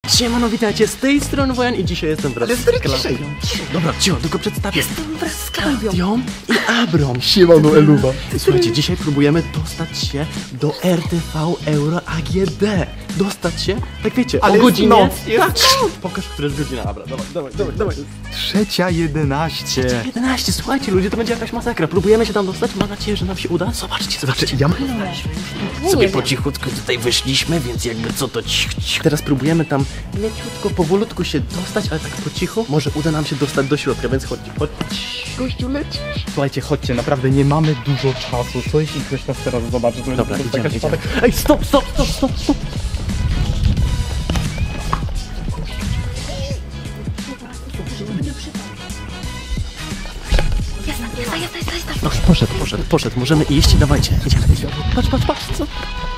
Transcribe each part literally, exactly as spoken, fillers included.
Siemano, witajcie, z tej strony Wojan i dzisiaj jestem wraz z Klaudią. Dobra, cicho, tylko przedstawię. Jestem wraz z Klaudią i Abrom. Siemano, Eluwa. Słuchajcie, dzisiaj próbujemy dostać się do R T V Euro A G D. Dostać się, tak wiecie, ale o godzinie. noc, jest tak. Pokaż, która jest godzina, Abra. Dawaj, dawaj, dawaj, dawaj. Trzecia jedenaście. jedenaście, słuchajcie ludzie, to będzie jakaś masakra. Próbujemy się tam dostać, mam nadzieję, że nam się uda. Zobaczcie, zobaczcie. Ja sobie po cichutku tutaj wyszliśmy, więc jakby co to cich, cich. Teraz próbujemy tam leciutko, powolutku się dostać, ale tak po cichu. Może uda nam się dostać do środka, więc chodźcie, chodźcie. Gościu, lecisz. Słuchajcie, chodźcie, naprawdę nie mamy dużo czasu. Co jeśli ktoś nas teraz zobaczy? To dobra, będzie idziemy, idziemy. Ej, stop, stop, stop, stop, stop. Jest, jest, jest, jest, jest. No, poszedł, poszedł, poszedł, możemy iść, dawajcie, idziemy. Patrz, patrz, patrz, co?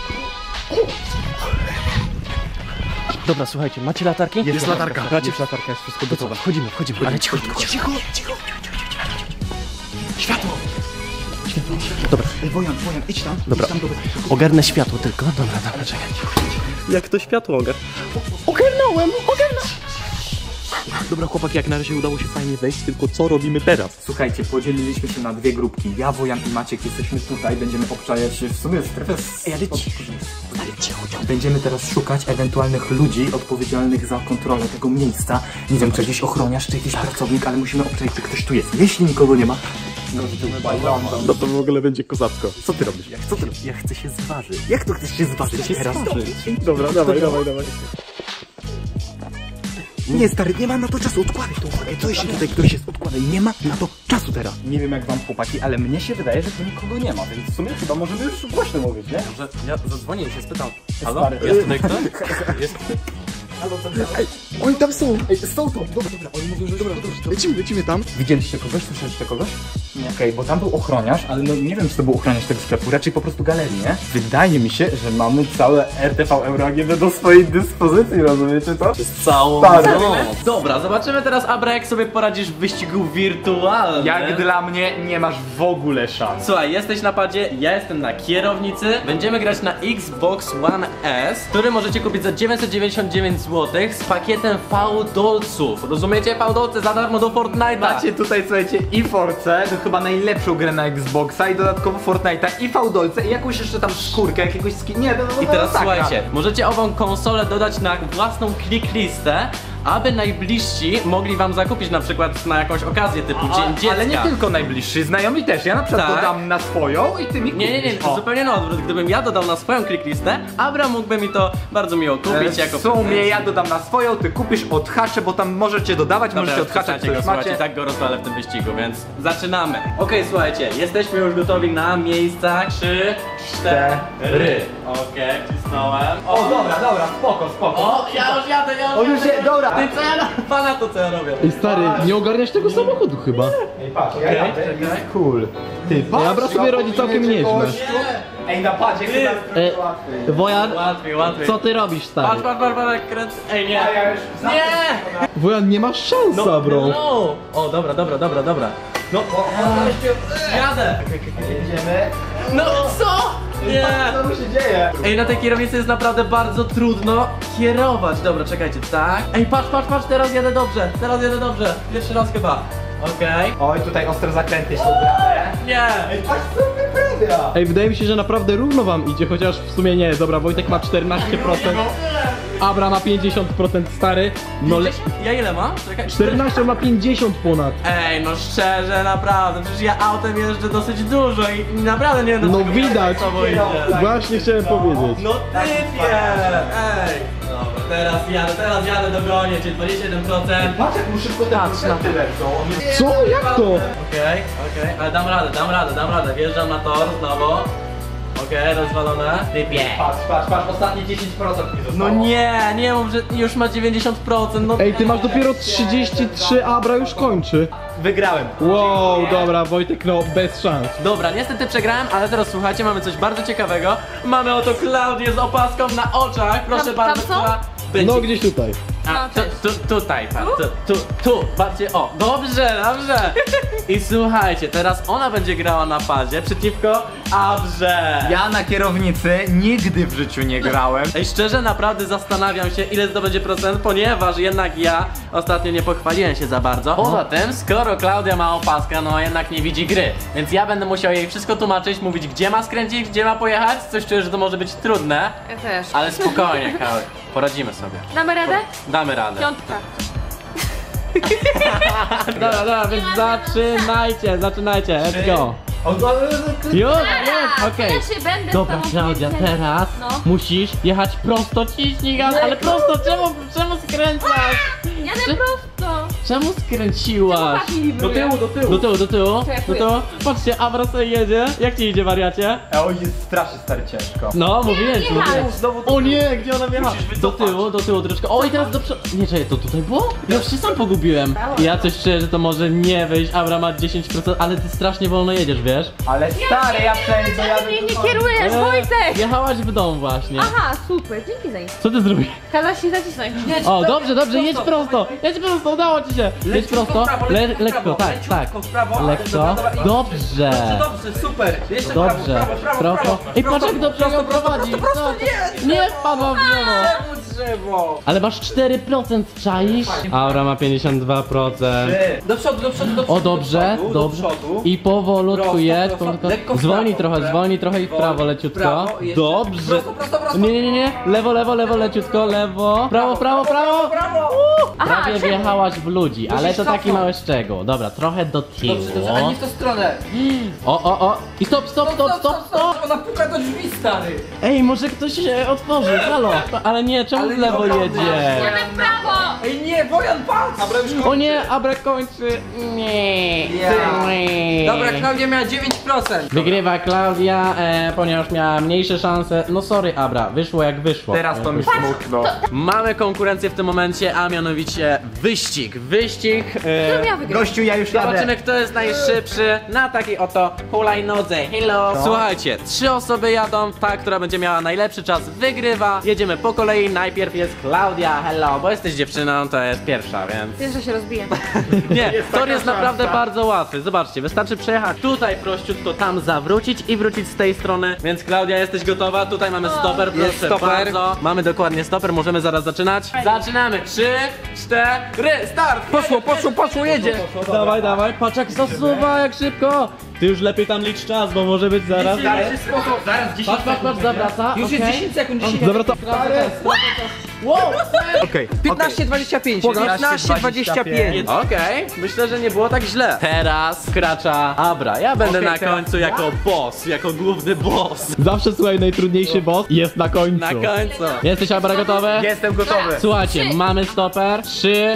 Dobra, słuchajcie, macie latarki? Jest, jest latarka. Macie jest latarka, jest wszystko gotowe. Wchodzimy, wchodzimy, ale cicho, cicho, cicho, cicho. Światło! Światło. Dobra. Ej, Wojan, Wojan, idź tam. Dobra, idź tam, dobra. ogarnę światło tylko. Dobra, dobra, czekaj. Jak to światło ogar... Ogarnąłem, ogarnąłem! Dobra, chłopaki, jak na razie udało się fajnie wejść, tylko co robimy teraz? Słuchajcie, podzieliliśmy się na dwie grupki. Ja, Wojan i Maciek jesteśmy tutaj, będziemy obczajać w sumie strefę z... Ej, ale cicho, ale cicho, cicho. Będziemy teraz szukać ewentualnych ludzi odpowiedzialnych za kontrolę tego miejsca. Nie wiem, czy jakiś ochroniarz, czy jakiś pracownik, ale musimy obczaić, czy ktoś tu jest. Jeśli nikogo nie ma, no to No to w ogóle będzie kozacko. co ty robisz? Jak, co ty robisz? Ja chcę się zważyć. Jak to chcesz się zważyć teraz? Dobra, dawaj, dawaj, dawaj. Nie, stary, nie ma na to czasu, odkładaj to. Ej, co jeśli tutaj ktoś jest, odkładaj, nie ma na to czasu teraz. Nie wiem jak wam chłopaki, ale mnie się wydaje, że tu nikogo nie ma, więc w sumie chyba możemy już głośno mówić, nie? Że ja zadzwonię i się spytam. Halo? Halo? Jest tutaj kto? Jest tutaj... Ej, oni tam są! Ej, są to! Dobra, dobra, oni mówią, że dobra, dobra, lecimy, lecimy tam. Widzieliście kogoś? Słyszeliście kogoś? Nie. Okej, okay, bo tam był ochroniarz, ale no nie wiem, czy to był ochroniarz tego sklepu, raczej po prostu galerii, nie? Wydaje mi się, że mamy całe R T V Euro A G D do swojej dyspozycji, rozumiecie to? Jest całą Tak. noc. Dobra, zobaczymy teraz, Abra, jak sobie poradzisz w wyścigu wirtualnym. Jak dla mnie nie masz w ogóle szans. Słuchaj, jesteś na padzie, ja jestem na kierownicy. Będziemy grać na Xbox One S, który możecie kupić za dziewięćset dziewięćdziesiąt dziewięć złotych z pakietem V-Dolców. Rozumiecie? V-Dolce za darmo do Fortnite'a. Macie tutaj, słuchajcie, i Force, to chyba najlepszą grę na Xboxa i dodatkowo Fortnite'a i V-Dolce i jakąś jeszcze tam skórkę, jakiegoś skin. Nie, no, no, I teraz no, słuchajcie, możecie ową konsolę dodać na własną clicklistę, aby najbliżsi mogli wam zakupić na przykład na jakąś okazję typu A, Dzień Dziecka. ale nie tylko najbliżsi, znajomi też. Ja na przykład Tak. dodam na swoją i ty mi Nie, nie, nie, kupisz. to O. zupełnie na odwrót. Gdybym ja dodał na swoją clicklistę, Abra mógłby mi to bardzo miło kupić jako W sumie prezent. ja dodam na swoją, ty kupisz odhacze, bo tam możecie dodawać, Dobra, możecie odhaczać, co przestańcie go, już słuchajcie, macie. tak go rozwalę w tym wyścigu, więc zaczynamy. Okej, słuchajcie, jesteśmy już gotowi na miejsca trzy, cztery. Okej, wcisnąłem. O, dobra, dobra, spoko, spoko. O, ja już jadę, ja już O, już jadę. je- dobra. Ty co ja na pana to co ja robię? Ej stary, nie ogarniasz tego samochodu chyba. Ej, patrz, ja Okej, jadę, czekaj. jest cool. Ty, patrz, Abra sobie radzi całkiem nieźle. Ej, na padzie Ty. chyba Ej, jest łatwiej. Wojan, Łatwiej, łatwiej. co ty robisz Patrz, stary? patrz, patrz, patrz, kręcę. Ej, nie. A ja już Nie! Wojan, nie masz szans, No, bro. no. O, dobra, dobra, dobra, dobra. No, jadę. Jedziemy. No, co? Nie. Co tu się dzieje? Ej, na tej kierownicy jest naprawdę bardzo trudno kierować. Dobra, czekajcie, tak. Ej, patrz, patrz, patrz, teraz jadę dobrze. Teraz jadę dobrze. Pierwszy raz chyba. Okej. Oj, tutaj ostre zakręty się ubrane. Nie. Ej, patrz co wyprawia. Ej, wydaje mi się, że naprawdę równo wam idzie, chociaż w sumie nie. Dobra, Wojtek ma czternaście procent, Abra ma pięćdziesiąt procent, stary. No le... Ja ile mam? Czekaj. czternaście, on ma pięćdziesiąt ponad. Ej, no szczerze, naprawdę. Przecież ja autem jeżdżę dosyć dużo i naprawdę nie wiem, No dlaczego widać. to idzie. Właśnie chciałem powiedzieć. No typie! Ej! Dobra, teraz jadę, teraz jadę, dogonię cię, dwadzieścia jeden procent. Patrz jak mu szybko te Patrz na procenty lecą. On jest... Co? Jak to? Okej, okej, ale dam radę, dam radę, dam radę. Wjeżdżam na tor znowu. Okej, rozwalone. Typie! Patrz, patrz, patrz, ostatnie dziesięć procent mi zostało. No nie, nie mów, że już ma dziewięćdziesiąt procent, no Ej, ty masz dopiero trzydzieści trzy, Abra już kończy. wygrałem. Wow, dobra, Wojtek, no bez szans. Dobra, niestety przegrałem, ale teraz słuchajcie, mamy coś bardzo ciekawego. Mamy oto Klaudię z opaską na oczach, proszę Tam- bardzo, tam są? która będzie... No gdzieś tutaj. A, tu, tu, tutaj, pan, tu, tu, tu, patrzcie, o, dobrze, dobrze. I słuchajcie, teraz ona będzie grała na padzie przeciwko Abrze. Ja na kierownicy nigdy w życiu nie grałem. Ej, szczerze naprawdę zastanawiam się, ile zdobędzie procent, ponieważ jednak ja ostatnio nie pochwaliłem się za bardzo. Poza tym, skoro Klaudia ma opaskę, no jednak nie widzi gry, więc ja będę musiał jej wszystko tłumaczyć, mówić, gdzie ma skręcić, gdzie ma pojechać. Coś czuję, że to może być trudne, Ja też. ale spokojnie, Klaudia, poradzimy sobie. Damy radę? Damy radę. Piątka. Dobra, dobra, więc zaczynajcie, zaczynajcie, let's go. O, o, o, Już, już, okej. Ja się będę Dobra, z tobą Klaudia, pięknie. teraz No. musisz jechać prosto, ciśnij gaz, ale prosto, czemu, czemu skręcasz? Jadę Czy- prosto. Czemu skręciłaś? Do tyłu, do tyłu. Do tyłu, do tyłu, Czekaj, do tyłu. Patrzcie, Abra sobie jedzie. Jak ci idzie, wariacie? Oj, jest strasznie stary ciężko. No, mówiłem ci, nie mówiłem. jechać. O nie, gdzie ona wjechała? Do tyłu, do tyłu troszkę. O, i teraz do przodu. Nie, czekaj, to tutaj było? Ja już się sam pogubiłem. Ja coś czuję, że to może nie wyjść. Abra ma dziesięć procent, ale ty strasznie wolno jedziesz, wiesz? Ale stary, ja przejdę, to jadę Mnie nie tu- kierujesz, Wojtek! Jechałaś w dom właśnie. Aha, super, dzięki za info. Co ty zrobiłeś? Kazać się zacisnąć. O, dobrze, dobrze, jedź prosto. Jedź prosto, udało ci się. Jedź prosto. Le lekko, tak, tak. Lekko. Dobrze. Dobrze, super. Jeszcze Dobrze. Prawo. Ej, patrz jak dobrze ją prowadzi. Co? Nie wpadła w drzewo. drzewo. Ale masz cztery procent, czaisz? Aura ma pięćdziesiąt dwa procent. Do przodu, do przodu, do przodu. O, dobrze, do przodu, dobrze. Do przodu. I powolutku jedź. prosto. powolutku. Lekko w Zwolnij prawo, trochę, prawo. zwolnij trochę i w prawo leciutko. prawo, jeszcze. Dobrze. Prosto, prosto, prosto. Nie, nie, nie, nie. Lewo, lewo, lewo, leciutko, lewo. Prawo, prawo, prawo. Brawo! Aha, Prawie czemu? wjechałaś w ludzi, ale to taki cofnąć. mały szczegół. Dobra, trochę do tyłu. Dobrze, dobrze, a nie w tą stronę. O, o, o. I stop, stop, stop, stop, stop. Ona puka do drzwi, stary. Ej, może ktoś się otworzy, halo. Ale nie, czemu Ale w nie lewo oglądaj. jedzie? Jadę w prawo! Ej nie, Wojan, patrz! O nie, Abra kończy. Nie. Nie. Dobra, Klaudia miała dziewięć procent. Wygrywa Klaudia, e, ponieważ miała mniejsze szanse. No sorry, Abra, wyszło jak wyszło. Teraz to mi smutno. Mamy konkurencję w tym momencie, a mianowicie wyścig. Wyścig. Którym ja wygram? Gościu, ja już jadę. Zobaczymy, kto jest najszybszy na takiej oto hulajnodze. Hello! Słuchajcie, trzy osoby jadą, ta, która będzie miała najlepszy czas, wygrywa. Jedziemy po kolei, najpierw jest Klaudia, hello, bo jesteś dziewczyną, to jest pierwsza, więc... Wiesz, że się rozbiję. Nie, tor jest szansa. naprawdę bardzo łatwy. Zobaczcie, wystarczy przejechać tutaj prościutko, tam zawrócić i wrócić z tej strony. Więc Klaudia, jesteś gotowa? Tutaj mamy stoper, proszę Jest stoper. bardzo. Mamy dokładnie stoper, możemy zaraz zaczynać. Zaczynamy. Trzy, cztery, start! Poszło, poszło, poszło, jedzie. Dawaj, dawaj, patrz jak zasuwa, jak szybko. Ty już lepiej tam licz czas, bo może być zaraz. Zaraz jest spoko, zaraz dziesięć Patrz, patrz, patrz, zawraca. Już jest okej. dziesięć sekund, dziesięć Zawraca. Wow! Okej. piętnaście dwadzieścia pięć. piętnaście dwadzieścia pięć. Okej, myślę, że nie było tak źle. Teraz wkracza Abra. Ja będę Okej, na teraz końcu jako boss, jako główny boss. Zawsze słuchaj, najtrudniejszy boss jest na końcu. Na końcu. Jesteś, Abra, gotowy? Jestem gotowy. Słuchajcie, Trzy. mamy stoper. Trzy,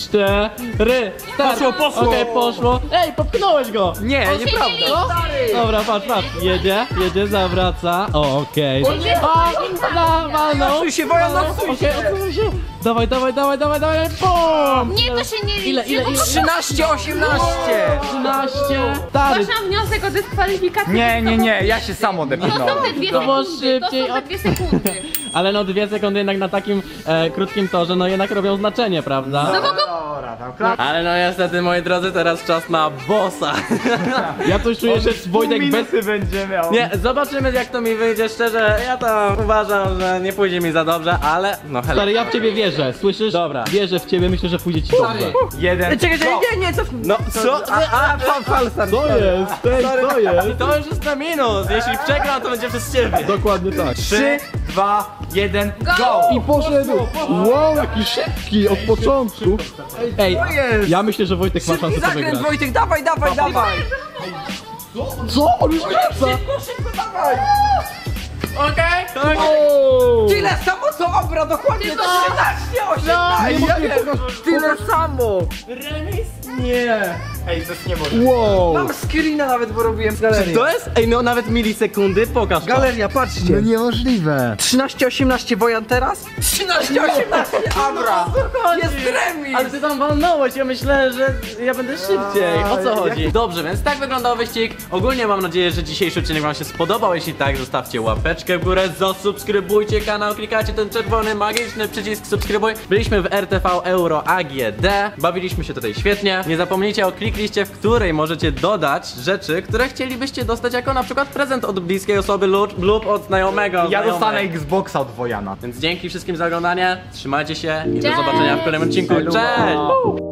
cztery, start. Poszło, poszło. Okej, poszło. Ej, popchnąłeś go. Nie, nieprawda. Co? Dobra, patrz, patrz. Jedzie, jedzie, zawraca. O, okej. nie. O, dawaj, no. Odsuń się, Wojan, odsuń Okej, się. odsuń się. Dawaj, dawaj, dawaj, dawaj, dawaj. Bum! Nie, to się nie liczy. Ile, ile, ile? trzynaście osiemnaście. trzynaście. Stary, Zgłaszam wniosek o dyskwalifikację. Nie, nie, nie, ja się sam No odepchnąłem. są te dwie To było sekundy, to szybciej są te od- dwie sekundy. ale no dwie sekundy jednak na takim e, krótkim torze, no jednak robią znaczenie, prawda? No bo go... Dobra, tam klap. Ale no niestety, moi drodzy, teraz czas na bossa. Ja coś czuję, że Wojtek bez... Minusy będzie miał. Nie, zobaczymy jak to mi wyjdzie, szczerze, ja to uważam, że nie pójdzie mi za dobrze, ale no hello. Stary, ja w ciebie wierzę, słyszysz? Dobra. Wierzę w ciebie, myślę, że pójdzie ci dobrze. Jeden. Czekaj, czekaj, go. nie, nie, co? No co? A, a, fal, falsar. Co jest? Ej, co jest? To już jest na minus, jeśli przegram, to będzie przez ciebie. Dokładnie tak. Trzy, dwa, jeden, Go! go! I poszedł! Wow, jaki szybki od początku. Ej, To jest. ja myślę, że Wojtek ma Szybki szansę to zakręt, wygrać. Wojtek, dawaj, dawaj, dawaj. Co? On już wraca! Okej? Okay? Wow! Tyle samo co Abra, dokładnie Tylko- trzynaście osiemnaście. Tyle samo. Nie. Ej, to jest niemożliwe. Wow! Mam screena nawet, bo robiłem galerię. To jest? Ej, no nawet milisekundy, pokaż to. Galeria, patrzcie. niemożliwe. trzynaście osiemnaście Wojan teraz? trzynaście osiemnaście Abra. Jest remis. Ale ty tam walnąłeś, ja myślę, że ja będę szybciej. O co chodzi? Dobrze, więc tak wyglądał wyścig. Ogólnie mam nadzieję, że dzisiejszy odcinek wam się spodobał. Jeśli tak, zostawcie łapeczkę w górę, zasubskrybujcie kanał, klikacie ten czerwony, magiczny przycisk subskrybuj. Byliśmy w R T V Euro A G D. Bawiliśmy się tutaj świetnie. Nie zapomnijcie o klikliście, w której możecie dodać rzeczy, które chcielibyście dostać jako na przykład prezent od bliskiej osoby lub, lub od znajomego. Ja znajomej. dostanę Xboxa od Wojana. Więc dzięki wszystkim za oglądanie. Trzymajcie się i do Cześć! zobaczenia w kolejnym odcinku. Cześć!